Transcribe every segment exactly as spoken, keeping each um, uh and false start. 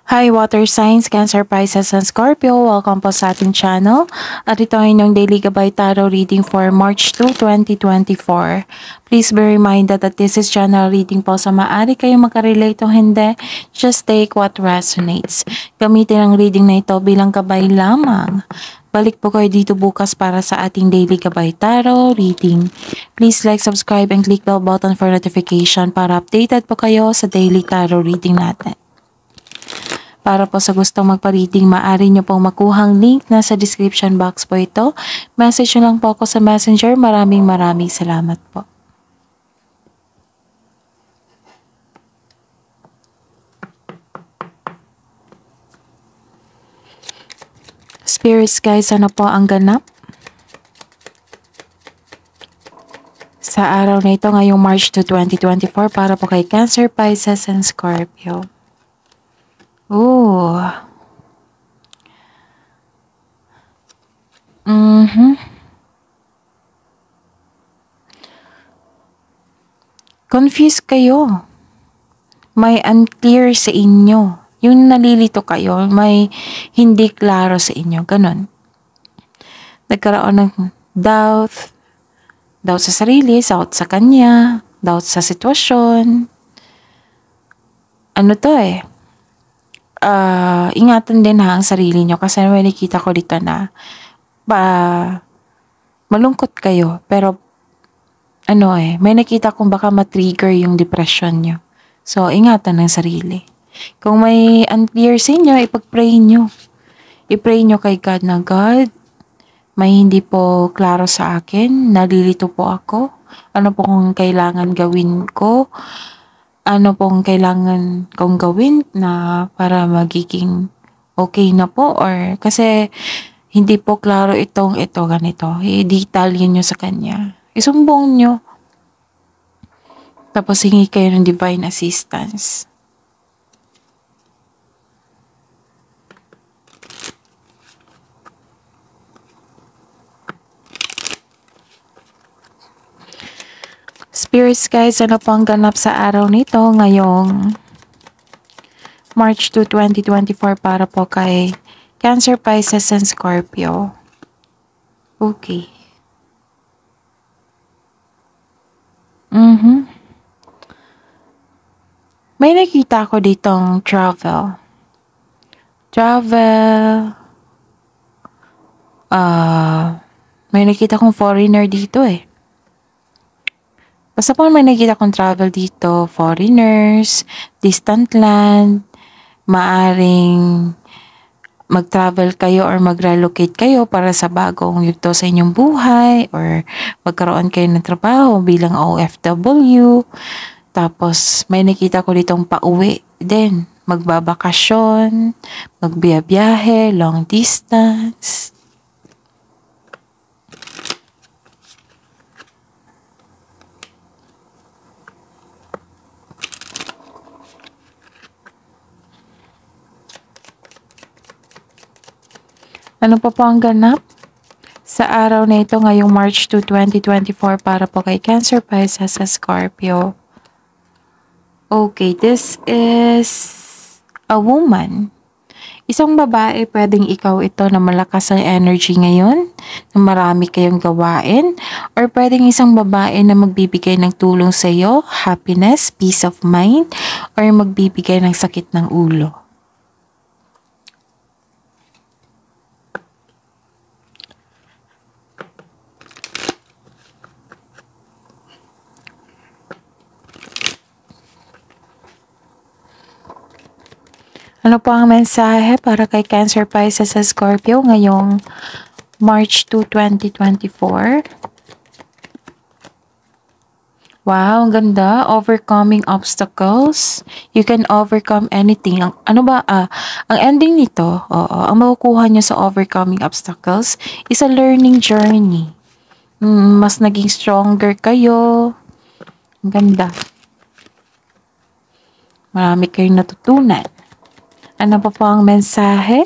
Hi Water Signs, Cancer, Pisces, and Scorpio. Welcome po sa ating channel. At ito ay inyong Daily Gabay Tarot reading for March second, twenty twenty-four. Please be reminded that this is general reading po, sa maaari kayong makarelate o hindi. Just take what resonates. Gamitin ang reading na ito bilang gabay lamang. Balik po kayo dito bukas para sa ating Daily Gabay Tarot reading. Please like, subscribe, and click the bell button for notification para updated po kayo sa Daily Tarot reading natin. Para po sa gustong magpa-reading, maaari nyo pong makuhang link na sa description box po ito. Message nyo lang po ako sa Messenger. Maraming maraming salamat po. Spirits guys, ano po ang ganap sa araw na ito ngayong March second, twenty twenty-four para po kay Cancer, Pisces, and Scorpio? Ooh. Mm-hmm. Confused kayo. May unclear sa inyo. Yung nalilito kayo, may hindi klaro sa inyo. Ganon. Nagkaroon ng doubt. Doubt sa sarili, doubt sa kanya, doubt sa sitwasyon. Ano to eh? Uh, ingatan din ha ang sarili nyo kasi may nakita ko dito na ba, malungkot kayo pero ano eh, may nakita kong baka matrigger yung depression nyo. So, ingatan ng sarili. Kung may unclear sa inyo, ipag-pray nyo. I-pray nyo kay God na, God, may hindi po klaro sa akin, nalilito po ako. Ano po kung kailangan gawin ko? Ano pong kailangan kong gawin na para magiging okay na po? Or kasi hindi po klaro itong ito, ganito. I-detalyin nyo sa kanya. Isumbong nyo. Tapos hingi kayo ng divine assistance. Spirits guys, ano po ang ganap sa araw nito ngayong March second, twenty twenty-four para po kay Cancer, Pisces, and Scorpio? Okay. Mm-hmm. May nakita ko ditong travel. Travel. Ah, uh, may nakita kong foreigner dito eh. Basta po may nakita kong travel dito, foreigners, distant land, maaring mag-travel kayo or mag-relocate kayo para sa bagong yugto sa inyong buhay or magkaroon kayo ng trabaho bilang O F W. Tapos may nakita ko ditong pauwi din, magbabakasyon, magbiyabiyahe, long distance. Ano pa po ang ganap sa araw na ito ngayong March second, twenty twenty-four para po kay Cancer, Pisces, sa Scorpio? Okay, this is a woman. Isang babae, pwedeng ikaw ito na malakas ang energy ngayon, na marami kayong gawain, or pwedeng isang babae na magbibigay ng tulong sa iyo, happiness, peace of mind, or magbibigay ng sakit ng ulo. Ano po ang mensahe para kay Cancer, Pisces, sa Scorpio ngayong March second, twenty twenty-four? Wow, ang ganda. Overcoming obstacles. You can overcome anything. Ang, ano ba, ah, ang ending nito, oo, ang makukuha nyo sa overcoming obstacles is a learning journey. Mm, mas naging stronger kayo. Ang ganda. Marami kayong natutunan. Ano pa po ang mensahe?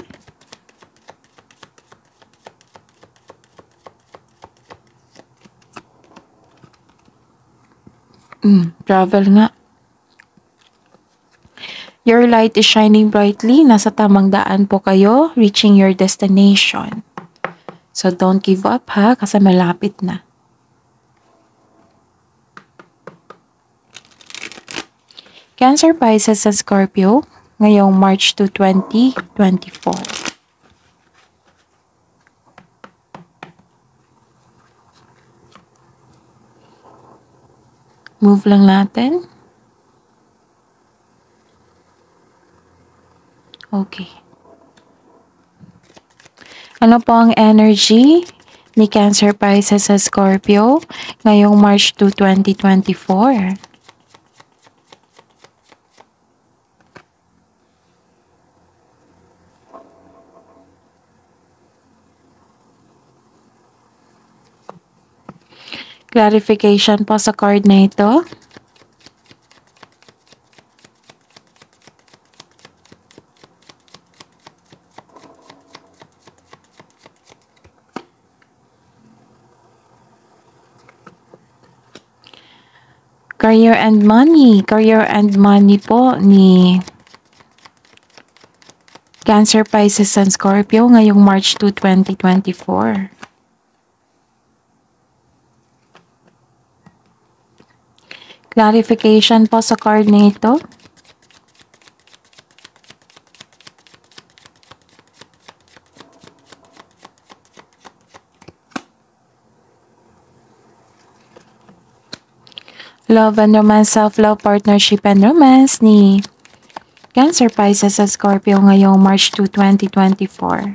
Mm, travel nga. Your light is shining brightly. Nasa tamang daan po kayo, reaching your destination. So don't give up ha, kasi malapit na. Cancer, Pisces, and Scorpio, ngayong March to twenty twenty-four. Move lang natin. Okay. Ano po ang energy ni Cancer, Pisces, at Scorpio ngayong March to twenty twenty-four? Clarification po sa card na ito. Career and money. Career and money po ni Cancer, Pisces, and Scorpio ngayong March to twenty twenty-four. Clarification po sa card na ito. Love and romance, self-love, partnership and romance ni Cancer, Pisces, at Scorpio ngayong March to twenty twenty-four.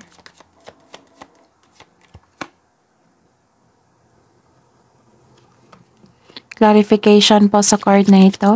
Clarification po sa card na ito.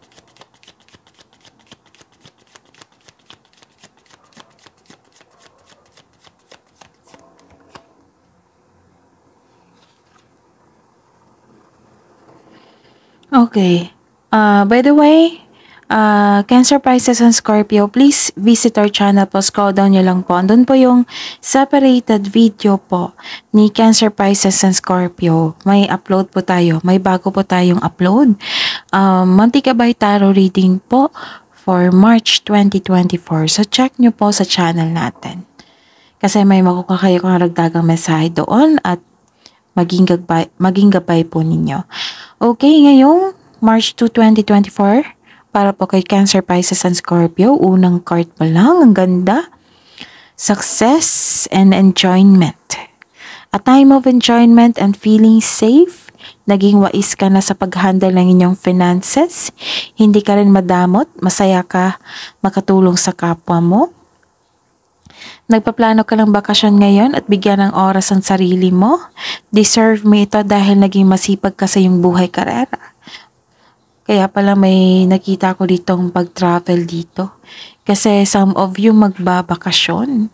Okay. Uh, by the way, uh, Cancer, Pisces, and Scorpio, please visit our channel po. Scroll down nyo lang po. Andun po yung separated video po ni Cancer, Pisces, and Scorpio. May upload po tayo. May bago po tayong upload. Um, Mantika by Tarot reading po for March twenty twenty-four. So, check nyo po sa channel natin. Kasi may makukuha kayo kung ragdagang mensahe doon at maging gabay, maging gabay po ninyo. Okay, ngayong March to twenty twenty-four, para po kay Cancer, Pisces, and Scorpio, unang card pa lang, ang ganda. Success and enjoyment. A time of enjoyment and feeling safe. Naging wais ka na sa pag-handle ng inyong finances. Hindi ka rin madamot, masaya ka makatulong sa kapwa mo. Nagpaplano ka ng bakasyon ngayon at bigyan ng oras ang sarili mo. Deserve mo ito dahil naging masipag ka sa iyong buhay karera. Kaya pala may nakita ko ditong pag-travel dito. Kasi some of you magbabakasyon.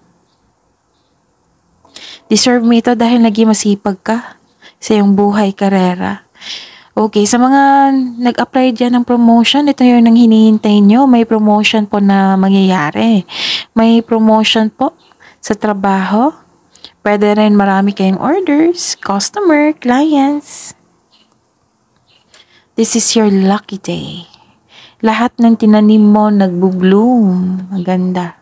Deserve mo ito dahil naging masipag ka sa iyong buhay karera. Okay, sa mga nag-apply dyan ng promotion, ito yung nang hinihintay nyo. May promotion po na mangyayari. May promotion po sa trabaho. Pwede rin marami kayong orders, customer, clients. This is your lucky day. Lahat ng tinanim mo nagbo-bloom. Ang ganda.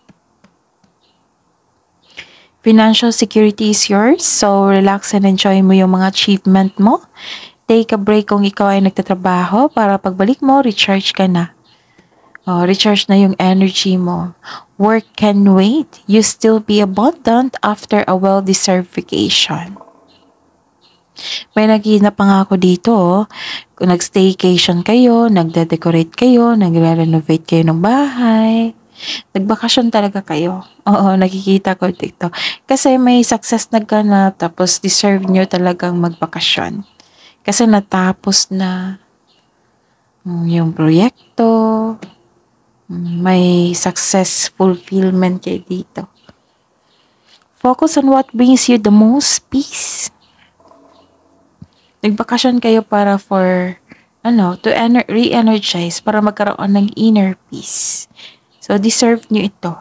Financial security is yours. So, relax and enjoy mo yung mga achievement mo. Take a break kung ikaw ay nagtatrabaho para pagbalik mo, recharge ka na. Oh, recharge na yung energy mo. Work can wait. You still be abundant after a well-deserved vacation. May nakita pa nga ako dito, oh. Kung nag-staycation kayo, nagde-decorate kayo, nagre-renovate kayo ng bahay. Nagbakasyon talaga kayo. Oo, nakikita ko dito. Kasi may success na ganap, tapos deserve nyo talagang magbakasyon. Kasi natapos na yung proyekto, may success fulfillment kayo dito. Focus on what brings you the most peace. Nagbakasyon kayo para for, ano, to re-energize, para magkaroon ng inner peace. So, deserve nyo ito.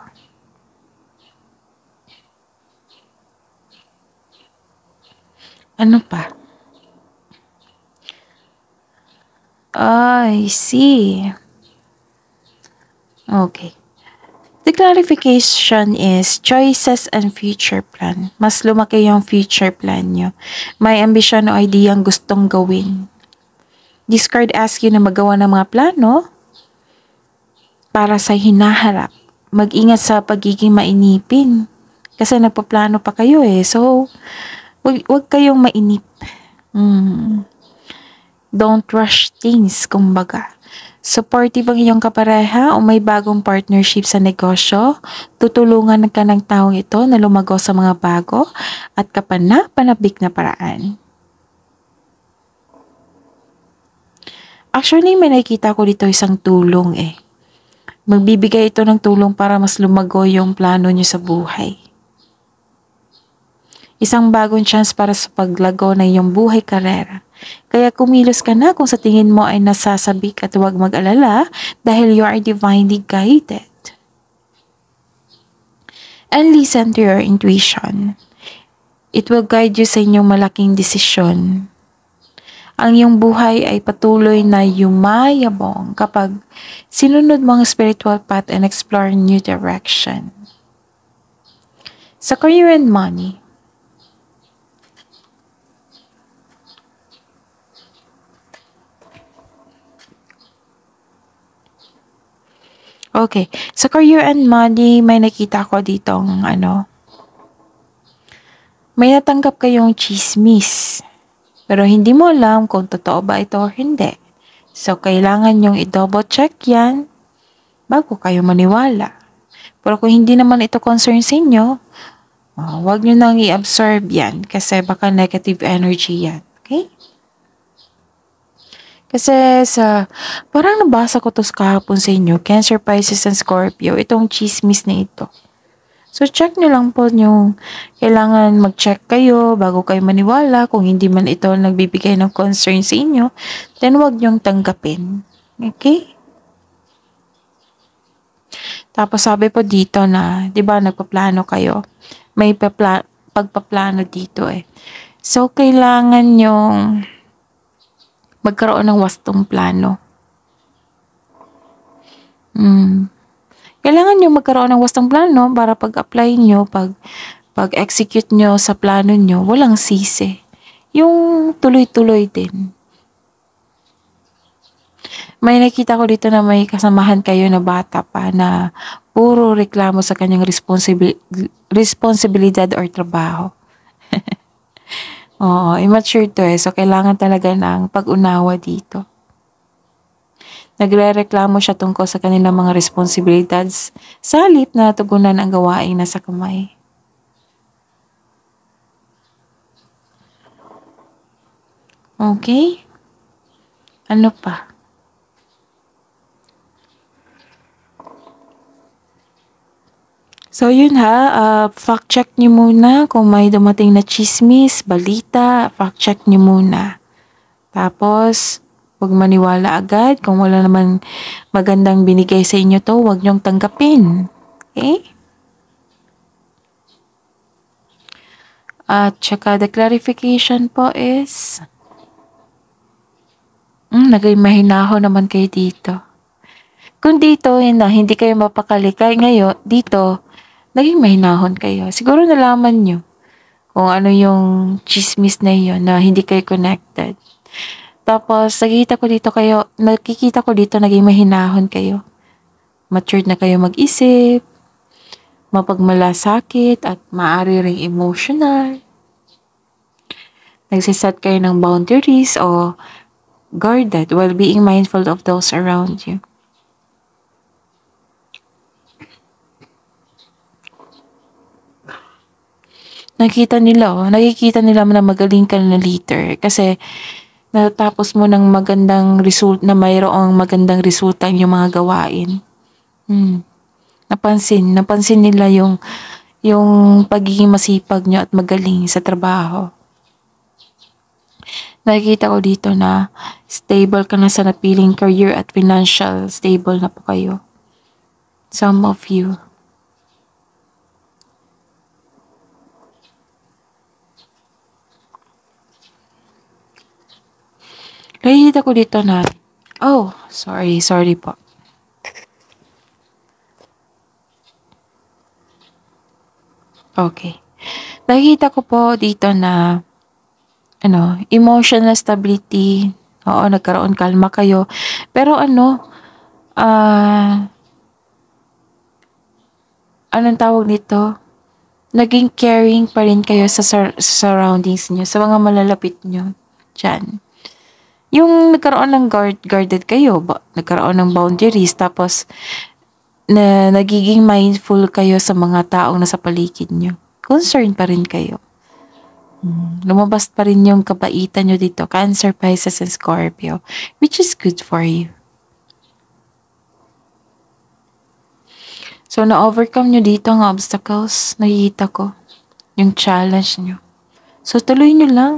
Ano pa? I see. Okay. The clarification is choices and future plan. Mas lumaki yung future plan nyo. May ambisyon o idea ang gustong gawin. This card asks you na magawa ng mga plano para sa hinaharap. Mag-ingat sa pagiging mainipin. Kasi nagpaplano pa kayo eh. So, wag, wag kayong mainip. Hmm. Don't rush things, kumbaga. Supportive ang iyong kapareha o may bagong partnership sa negosyo, tutulungan ka ng taong ito na lumago sa mga bago at kapana-panabik na paraan. Actually, may nakikita ko dito isang tulong eh. Magbibigay ito ng tulong para mas lumago yung plano niyo sa buhay. Isang bagong chance para sa paglago ng iyong buhay karera. Kaya kumilos ka na kung sa tingin mo ay nasasabik at huwag mag-alala dahil you are divinely guided. And listen to your intuition. It will guide you sa inyong malaking desisyon. Ang iyong buhay ay patuloy na yumayabong kapag sinunod mo ang spiritual path and explore new direction. Sa career and money, okay. Sa career and money, may nakita ko ditong ano, may natanggap kayong chismis. Pero hindi mo alam kung totoo ba ito or hindi. So, kailangan yung i-double check yan bago kayo maniwala. Pero kung hindi naman ito concern sa inyo, uh, huwag nyo nang i-absorb yan kasi baka negative energy yan. Okay? Kasi sa, parang nabasa ko to kahapon sa inyo, Cancer, Pisces, and Scorpio, itong chismis na ito. So, check nyo lang po yung kailangan mag-check kayo bago kayo maniwala. Kung hindi man ito nagbibigay ng concern sa inyo, then huwag nyong tanggapin. Okay? Tapos sabi po dito na, di ba nagpaplano kayo? May papla- pagpaplano dito eh. So, kailangan yung magkaroon ng wastong plano. Hmm. Kailangan nyo magkaroon ng wastong plano para pag-apply nyo, pag, pag-execute nyo sa plano nyo, walang sisi. Yung tuloy-tuloy din. May nakita ko dito na may kasamahan kayo na bata pa na puro reklamo sa kanyang responsibil- responsibilidad or trabaho. Oo, immature to eh. So, kailangan talaga ng pag-unawa dito. Nagrereklamo siya tungkol sa kanilang mga responsibilidad sa halip na tugunan ang gawaing nasa kamay. Okay? Ano pa? So yun ha, uh, fact check niyo muna kung may dumating na chismis, balita, fact check niyo muna. Tapos, huwag maniwala agad. Kung wala naman magandang binigay sa inyo to, huwag niyong tanggapin. Okay? At saka the clarification po is, mm, nagay mahinaho naman kayo dito. Kung dito, yun na, hindi kayo mapakali, kaya ngayon, dito, naging mahinahon kayo. Siguro nalaman nyo kung ano yung chismis na yun, na hindi kayo connected. Tapos, nakikita ko dito kayo, nakikita ko dito, naging mahinahon kayo. Matured na kayo mag-isip, mapagmalasakit, at maaari ring emotional. Nagsiset kayo ng boundaries o guarded while being mindful of those around you. Nakita nila, oh, nakikita nila na magaling ka na leader kasi natapos mo ng magandang result na mayroong magandang resulta yung mga gawain. Hmm. Napansin, napansin nila yung yung pagiging masipag nyo at magaling sa trabaho. Nakikita ko dito na stable ka na sa napiling career at financial stable na po kayo. Some of you. Nakikita ko dito na, oh, sorry, sorry po. Okay. Nakikita ko po dito na ano, emotional stability. Oo, nagkaroon kalma kayo. Pero ano, ah, anong tawag nito? Naging caring pa rin kayo sa, sur- sa surroundings niyo, sa mga malalapit niyo. Diyan. Yung nagkaroon ng guard, guarded kayo, ba, nagkaroon ng boundaries, tapos na nagiging mindful kayo sa mga taong nasa paligid niyo. Concerned pa rin kayo. Hmm, lumabas pa rin yung kabaitan nyo dito, Cancer, Pisces, and Scorpio, which is good for you. So, na-overcome nyo dito ang obstacles, nakikita ko, yung challenge nyo. So, tuloy nyo lang.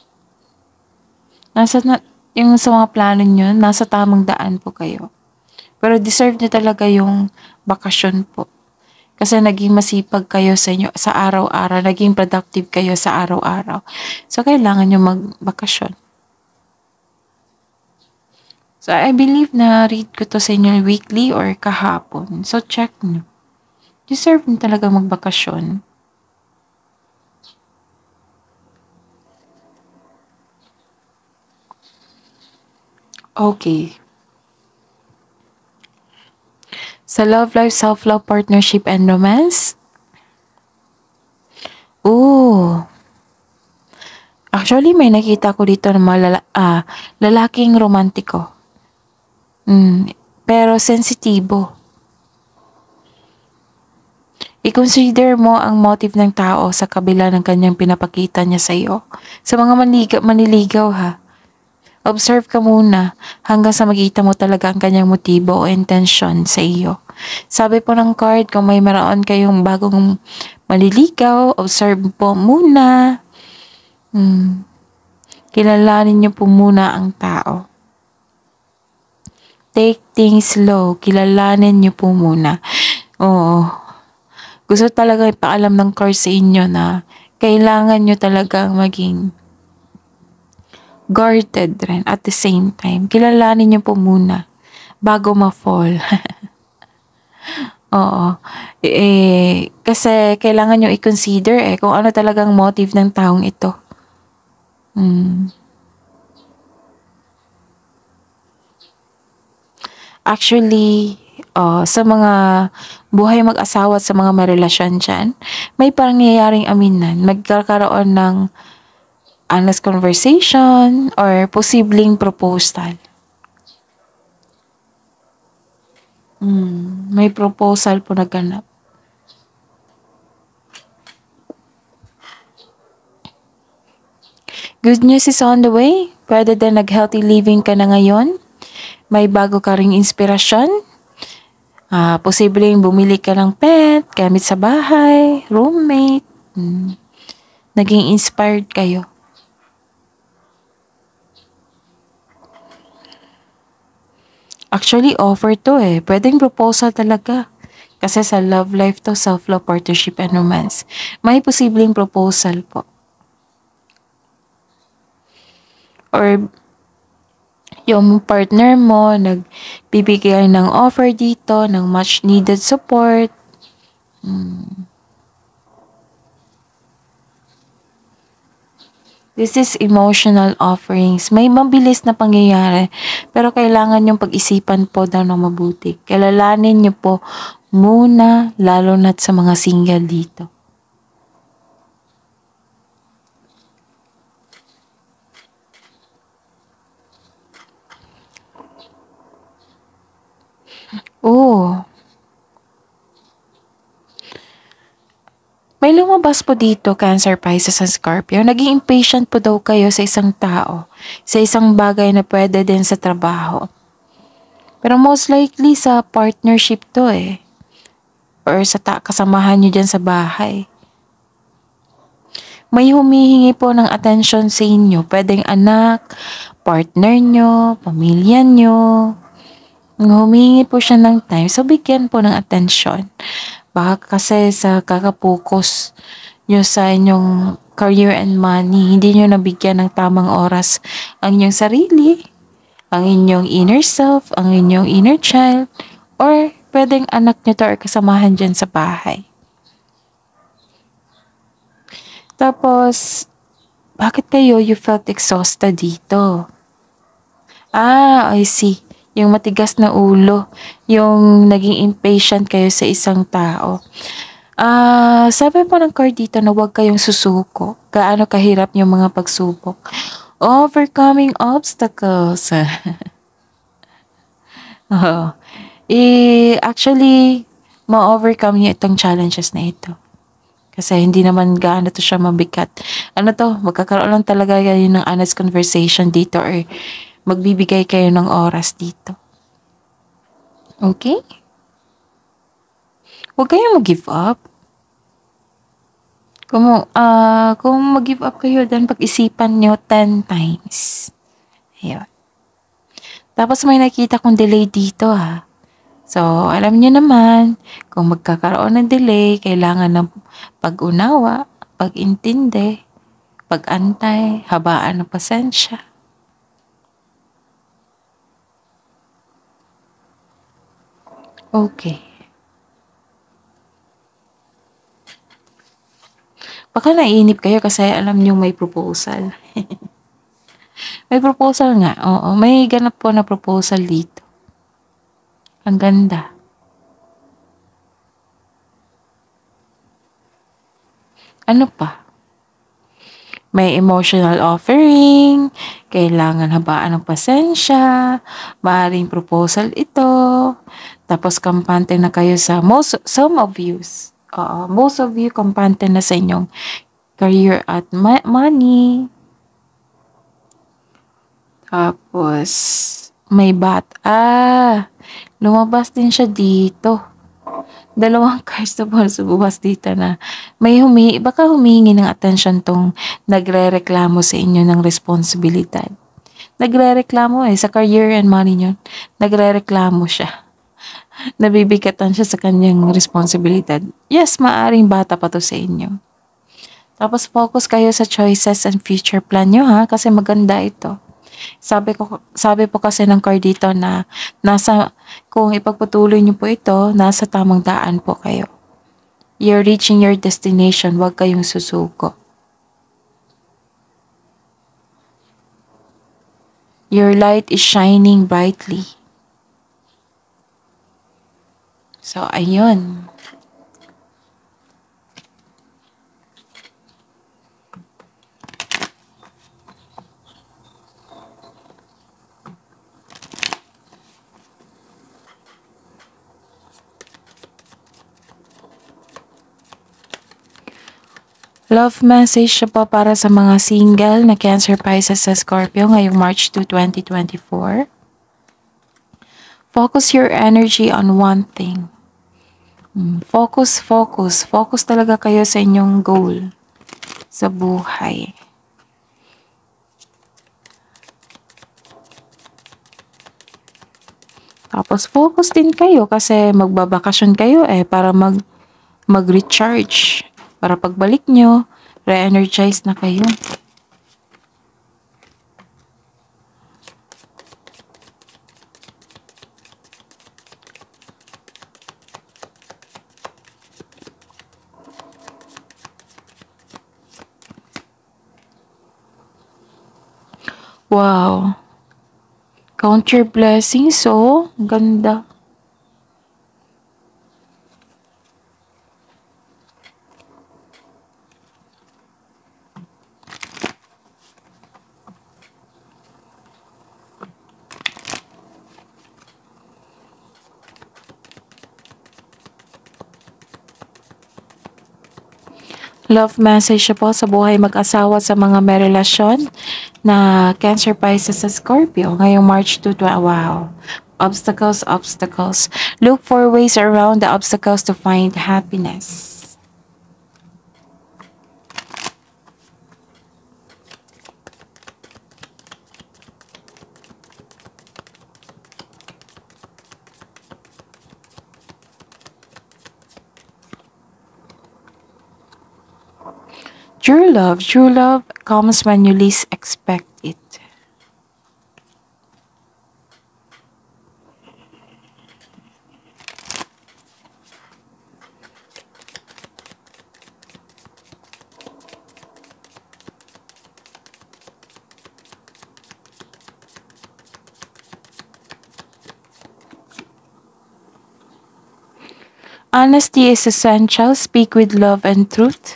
Nasa, na, yung sa mga plano nyo, nasa tamang daan po kayo. Pero deserve nyo talaga yung bakasyon po. Kasi naging masipag kayo sa inyo sa araw-araw, naging productive kayo sa araw-araw. So, kailangan nyo magbakasyon. So, I believe na read ko to sa inyo weekly or kahapon. So, check nyo. Deserve nyo talaga magbakasyon. Okay. Sa love life, self-love, partnership, and romance. Ooh. Actually, may nakita ko dito ng mga lala- ah, lalaking romantiko. Mm, pero sensitibo. I-consider mo ang motive ng tao sa kabila ng kanyang pinapakita niya sa iyo. Sa mga manliga, manliligaw ha. Observe ka muna hanggang sa makita mo talaga ang kanyang motibo o intention sa iyo. Sabi po ng card, kung may meron kayong bagong maliligaw, observe po muna. Hmm. Kilalanin niyo po muna ang tao. Take things slow. Kilalanin niyo po muna. Oo. Gusto talaga ipaalam ng card sa inyo na kailangan niyo talagang maging guarded rin at the same time. Kilalanin niyo po muna bago ma-fall. Oo. Eh, kasi kailangan niyo i-consider eh kung ano talagang motive ng taong ito. Hmm. Actually, uh, sa mga buhay mag-asawa at sa mga may relasyon dyan, may parang nangyayaring aminan. Magkakaroon ng honest conversation or posibleng proposal. Hmm, may proposal po naganap. Good news is on the way. Pwede din nag-healthy living ka na ngayon. May bago ka ring inspirasyon. Ah, posibleng bumili ka ng pet, gamit sa bahay, roommate. Hmm. Naging inspired kayo. Actually, offer to eh. Pwedeng proposal talaga. Kasi sa love life to, self-love, partnership, and romance. May posibleng proposal po. Or yung partner mo nagbibigay ng offer dito, ng much needed support. Hmm. This is emotional offerings. May mabilis na pangyayari, pero kailangan yung pag-isipan po daw ng mabuti. Kilalanin niyo po muna, lalo na't sa mga single dito. Oh, may lumabas po dito, Cancer, Pisces, and Scorpio. Naging impatient po daw kayo sa isang tao, sa isang bagay na pwede din sa trabaho. Pero most likely sa partnership to eh. Or sa ta- kasamahan nyo dyan sa bahay. May humihingi po ng attention sa inyo. Pwedeng anak, partner nyo, pamilya nyo. Humihingi po siya ng time. So, bigyan po ng attention. Baka kasi sa kakapokus nyo sa inyong career and money, hindi nyo nabigyan ng tamang oras ang inyong sarili, ang inyong inner self, ang inyong inner child, or pwedeng anak nyo to or kasamahan dyan sa bahay. Tapos, bakit kayo you felt exhausted dito? Ah, I see. Yung matigas na ulo, yung naging impatient kayo sa isang tao. Ah, sabi po ng card dito na huwag kayong susuko. Gaano kahirap yung mga pagsubok. Overcoming obstacles. Oo. Eh, actually, ma-overcome niyo itong challenges na ito. Kasi hindi naman gaano to siya mabigat. Ano to, magkakaroon lang talaga kayo ng honest conversation dito or magbibigay kayo ng oras dito. Okay? Huwag kayong mag-give up. Kung, ah kung mag-give up kayo, then pag-isipan nyo ten times. Ayun. Tapos may nakita kong delay dito ha. So, alam niyo naman, kung magkakaroon ng delay, kailangan ng pag-unawa, pag-intindi, pag-antay, habaan ng pasensya. Okay. Baka naiinip kayo kasi alam niyong may proposal. May proposal nga, oo. May ganap po na proposal dito. Ang ganda. Ano pa? May emotional offering, kailangan habaan ng pasensya, maaaring proposal ito, tapos kampante na kayo sa most, some of you, oo, most of you kampante na sa inyong career at ma- money. Tapos, may bat. Ah, lumabas din siya dito. Dalawang cards na po bukas dito na may humi, baka humingi ng atensyon tong nagre-reklamo sa inyo ng responsibilidad. Nagre-reklamo eh, sa career and money niyo. Nagre-reklamo siya. Nabibigatan siya sa kanyang responsibilidad. Yes, maaring bata pa to sa inyo. Tapos focus kayo sa choices and future plan nyo ha, kasi maganda ito. Sabi ko sabi po kasi ng card dito na nasa kung ipagpatuloy niyo po ito, nasa tamang daan po kayo. You're reaching your destination, huwag kayong susuko. Your light is shining brightly. So, ayun. Love message siya po para sa mga single na Cancer, Pisces sa Scorpio ngayong March second, twenty twenty-four. Focus your energy on one thing. Focus, focus. Focus talaga kayo sa inyong goal sa buhay. Tapos focus din kayo kasi magbabakasyon kayo eh para mag mag-recharge. Para pagbalik nyo, re-energize na kayo. Wow. Count your blessings, oh. Ganda. Love message siya po sa buhay mag-asawa sa mga may relasyon na Cancer, Pisces sa Scorpio ngayong March second. Wow. Obstacles, obstacles. Look for ways around the obstacles to find happiness. True love, true love comes when you least expect it. Honesty is essential. Speak with love and truth.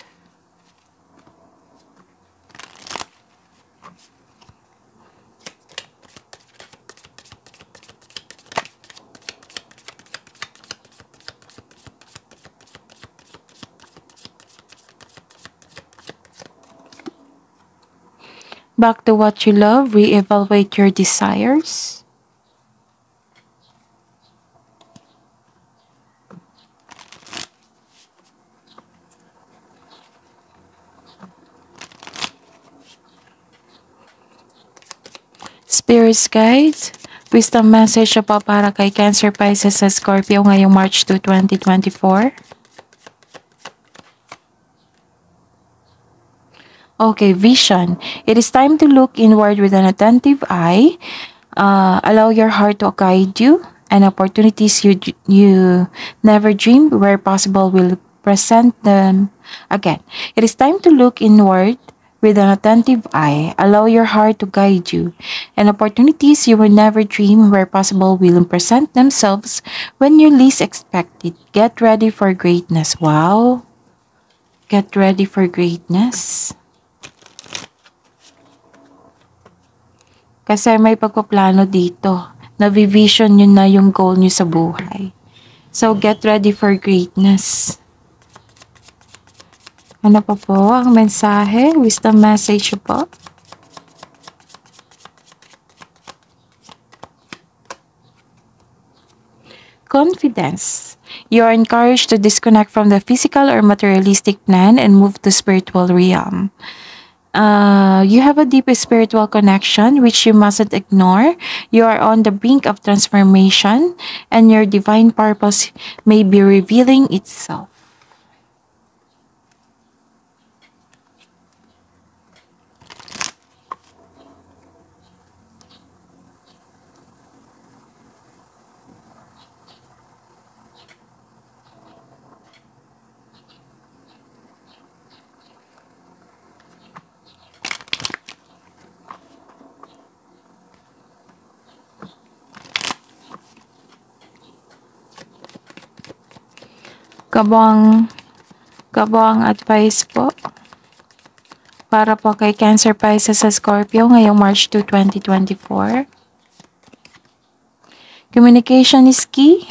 Back to what you love. Reevaluate your desires. Spirits guides, wisdom message pa para kay Cancer, Pisces, sa Scorpio ngayong March second, twenty twenty-four. Okay, vision. It is time to look inward with an attentive eye. Uh, allow your heart to guide you, and opportunities you you never dreamed where possible will present them again. It is time to look inward with an attentive eye. Allow your heart to guide you, and opportunities you will never dream where possible will present themselves when you least expect it. Get ready for greatness. Wow. Get ready for greatness. Kasi may pagpaplano dito. Navivision nyo na yung goal nyo sa buhay. So, get ready for greatness. Ano pa po ang mensahe? Wisdom message po. Confidence. You are encouraged to disconnect from the physical or materialistic plan and move to spiritual realm. Uh, you have a deep spiritual connection which you mustn't ignore. You are on the brink of transformation, and your divine purpose may be revealing itself. Kabang, kabang advice po para po kay Cancer, Pisces, sa Scorpio ngayong March second, twenty twenty-four. Communication is key.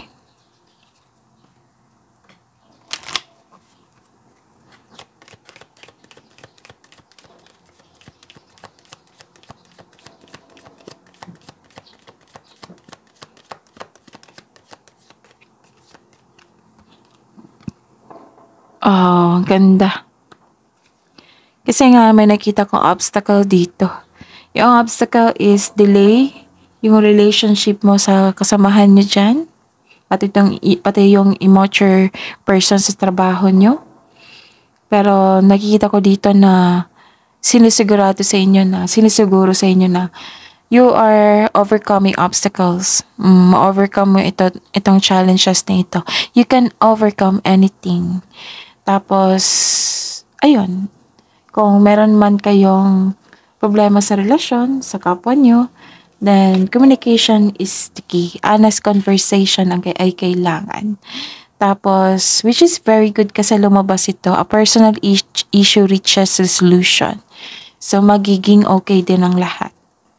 Oh, ganda. Kasi nga may nakita kong obstacle dito. Yung obstacle is delay yung relationship mo sa kasamahan nyo dyan. Pati, itong, pati yung immature person sa trabaho nyo. Pero nakikita ko dito na sinisigurado sa inyo na, sinisiguro sa inyo na you are overcoming obstacles. Mm, ma-overcome mo ito, itong challenges na ito. You can overcome anything. Tapos, ayun, kung meron man kayong problema sa relasyon, sa kapwa nyo, then communication is the key. Honest conversation ang ay kailangan. Tapos, which is very good kasi lumabas ito, a personal issue reaches a solution. So, magiging okay din ang lahat.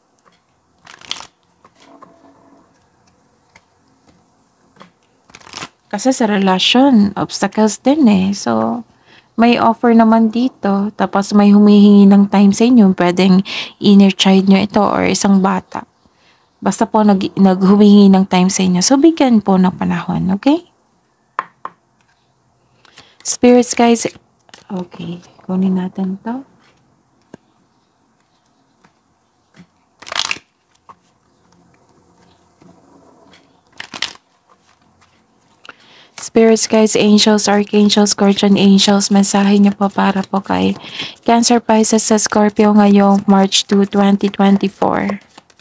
Kasi sa relasyon, obstacles din eh. So, may offer naman dito. Tapos may humihingi ng time sa inyo. Pwedeng inner child nyo ito or isang bata. Basta po nag, naghumingi ng time sa inyo. So, bigyan po ng panahon. Okay? Spirits guys. Okay. Kunin natin to. Spirits guides, angels, archangels, guardian angels, mensahe niyo po para po kay Cancer, Pisces, sa Scorpio ngayong March second, twenty twenty-four.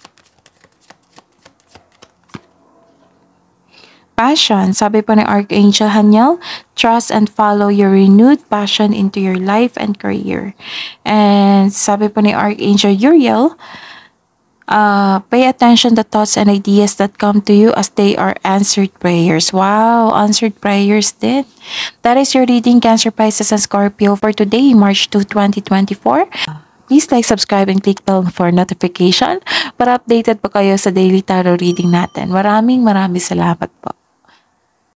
Passion, sabi po ni Archangel Haniel, trust and follow your renewed passion into your life and career. And sabi po ni Archangel Uriel, Uh, pay attention to thoughts and ideas that come to you as they are answered prayers. Wow, answered prayers din. That is your reading, Cancer, Pisces, and Scorpio for today, March second, twenty twenty-four. Please like, subscribe, and click bell for notification para updated pa kayo sa daily tarot reading natin. Maraming maraming salamat po.